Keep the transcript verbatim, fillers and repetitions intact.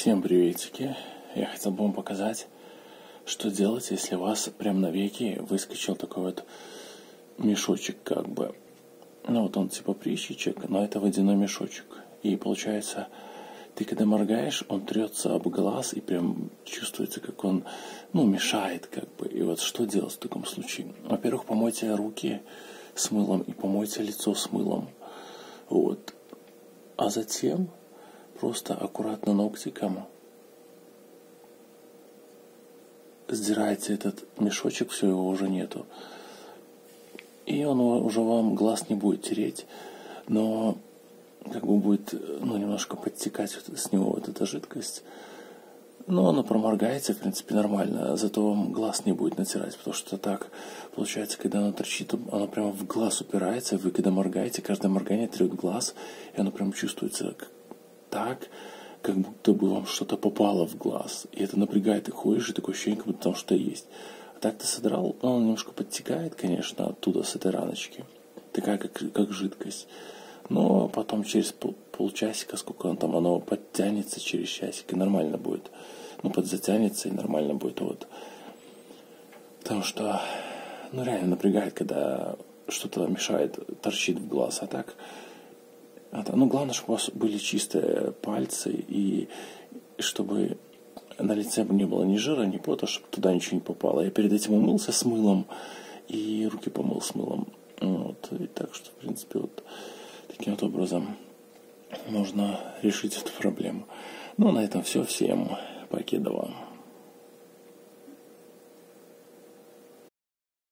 Всем приветики! Я хотел бы вам показать, что делать, если у вас прям на веке выскочил такой вот мешочек, как бы. Ну вот он типа прыщичек, но это водяной мешочек. И получается, ты когда моргаешь, он трется об глаз и прям чувствуется, как он, ну, мешает, как бы. И вот что делать в таком случае? Во-первых, помойте руки с мылом и помойте лицо с мылом. Вот. А затем просто аккуратно ногтиком сдирайте этот мешочек, все, его уже нету. И он уже вам глаз не будет тереть, но как бы будет, ну, немножко подтекать с него вот эта жидкость. Но оно проморгается, в принципе, нормально, зато вам глаз не будет натирать, потому что так, получается, когда оно торчит, оно прямо в глаз упирается, вы когда моргаете, каждое моргание трет глаз, и оно прям чувствуется так, как будто бы вам что-то попало в глаз. И это напрягает, и ходишь, и такое ощущение, как будто там что-то есть. А так ты содрал, он немножко подтекает, конечно, оттуда, с этой раночки. Такая, как, как жидкость. Но потом через пол, полчасика, сколько он там, оно подтянется через часик, и нормально будет. Ну, подзатянется, и нормально будет. Вот. Потому что, ну, реально напрягает, когда что-то мешает, торчит в глаз. А так... Это, ну, главное, чтобы у вас были чистые пальцы, и чтобы на лице не было ни жира, ни пота, чтобы туда ничего не попало. Я перед этим умылся с мылом, и руки помыл с мылом. Вот. И так что, в принципе, вот таким вот образом можно решить эту проблему. Ну, на этом все. Всем покедова.